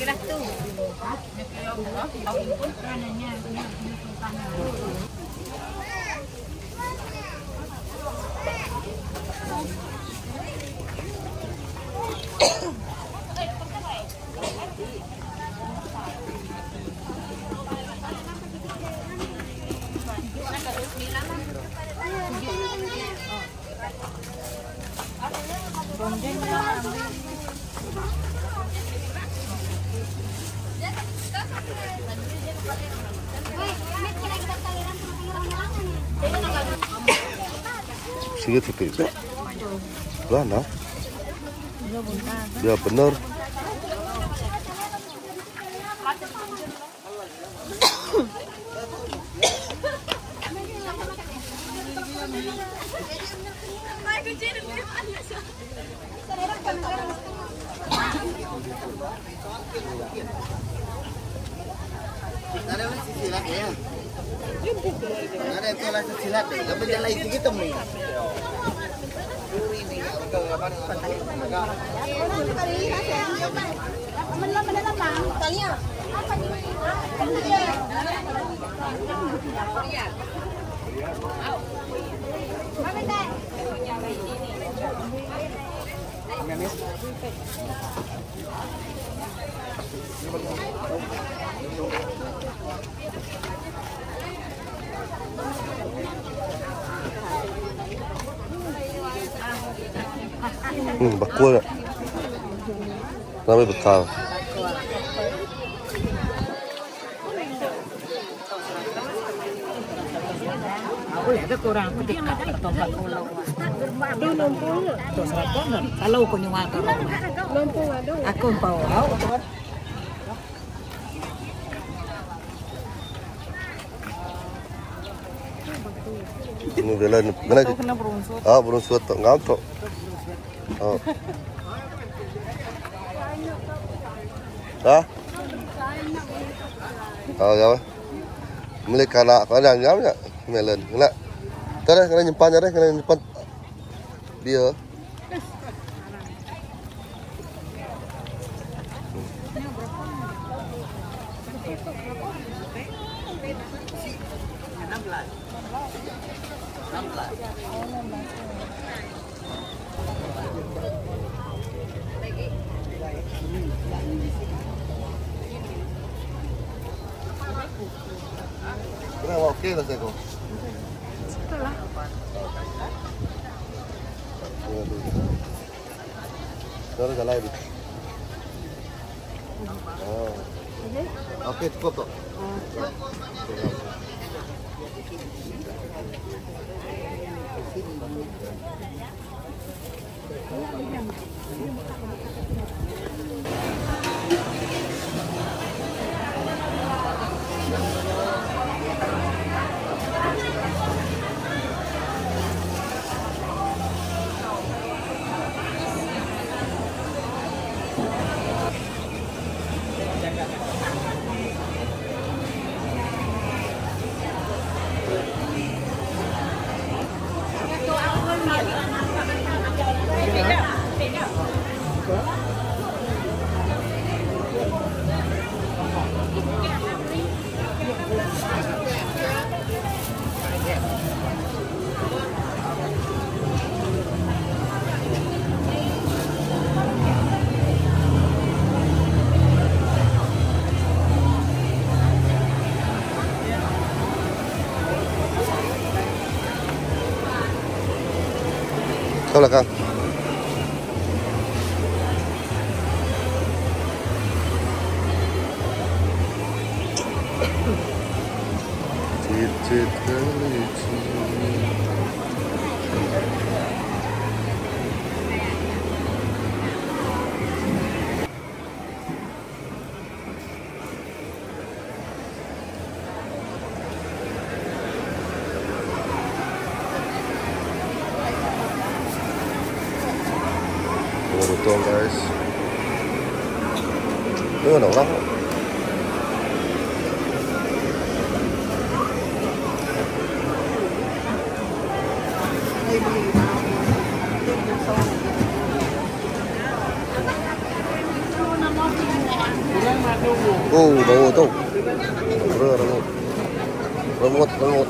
Kira tu. Segitu gitu. Lah, nah. Ya benar. Ada masih silat ya. Ada itu lah silat deh. Gak berjalan lagi gitu nih. Ini bakul. Namanya bekal. Ada kurang ketika bertobat pulau. Ada lompong. Tuh serapon. Kalau kau nyuwak lompong ada. Aku bawa. Ini jalan mana? Ah, berunsut tak ngantuk. Oh. Hah? Oh, ya. Mulai kana ada ngam ya? Melon. Enggak. Tara kena nyimpan ya, kena nyimpan. Dia. Berapa okey lah saya kau. Setelah. Terus jalan lagi. Oh. Okey cukup tu. Kau belakang. Cicit kelinci. Betul guys. Ini ada orang. Oh, bau tu. Remut. Remut.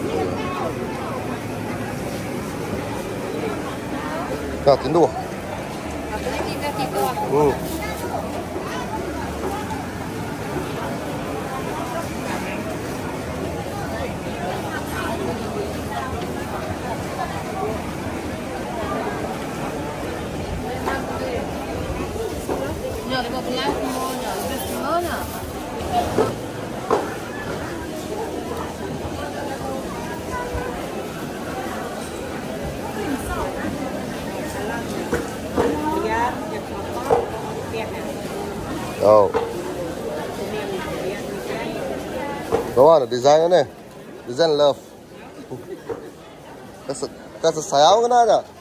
Kaki dua. Oh. Go on, design này. Design love. Cái sao cái nào đó.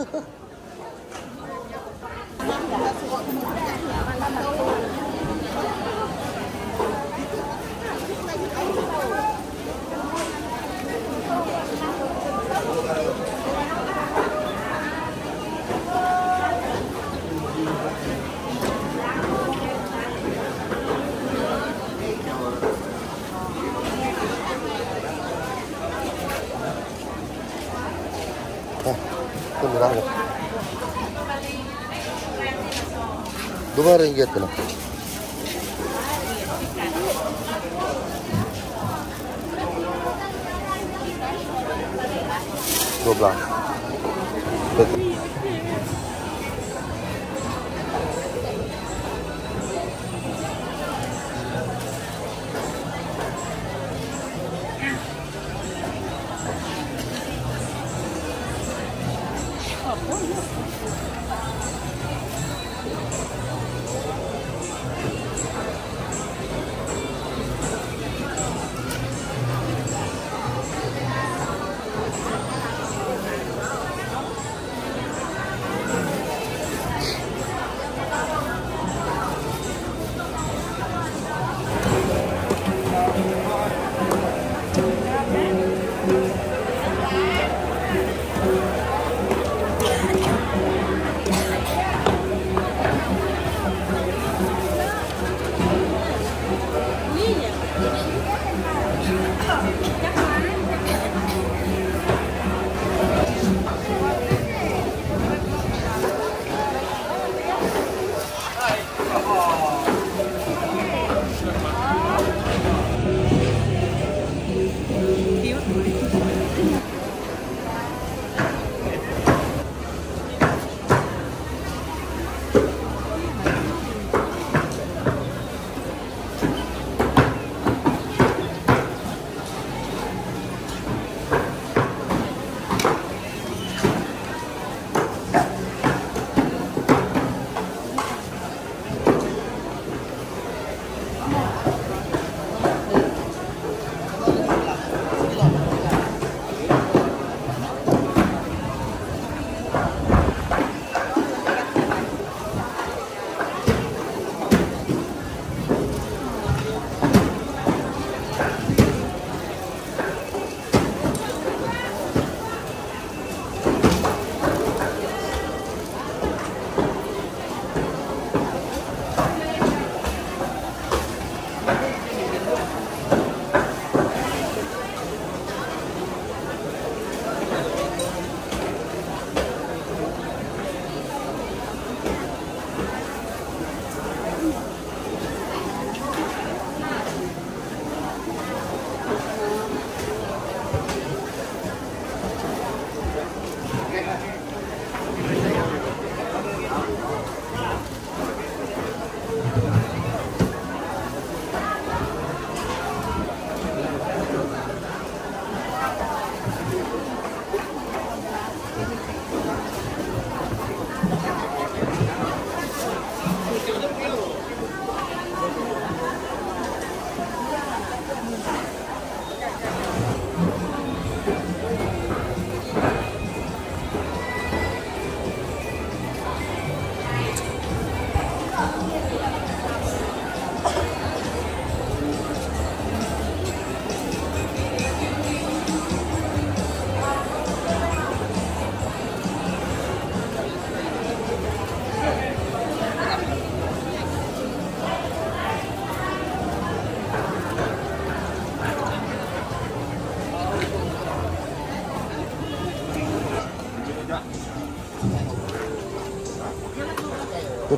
RM2 lah. 12.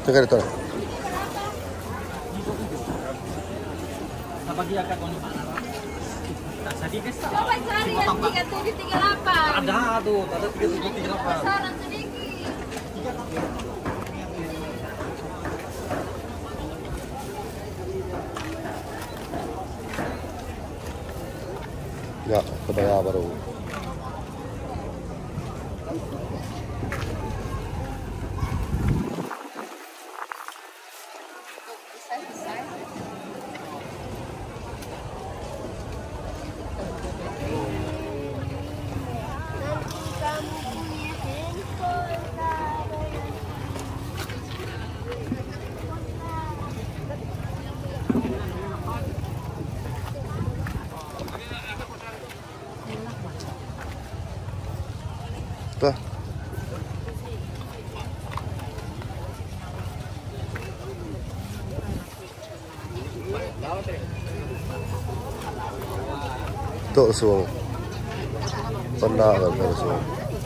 tengah itu. Coba cari yang 3738. Ada tuh, ada 3738. Saran sedikit. Ya, kebaya baru. Tuh. Tuh xuống. Panda kan xuống.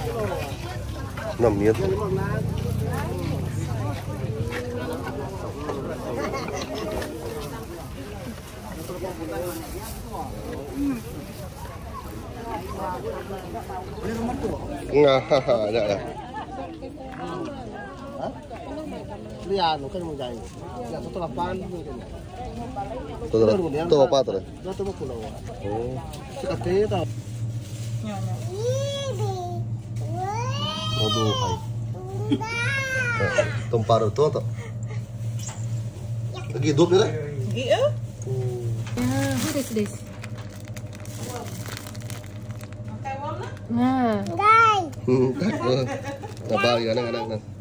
5 mét. Nah, ada ya. Lihat, kan mau jadi. Ya, 108 mungkin. Tuh apa tuh? Itu mau pulau. Oh. Sekali tahu. Waduh, hai. Tumpar itu atau? Lagi hidup ni lah. Iya. Ya, sudah. Nah. Apa ya, anak-anak.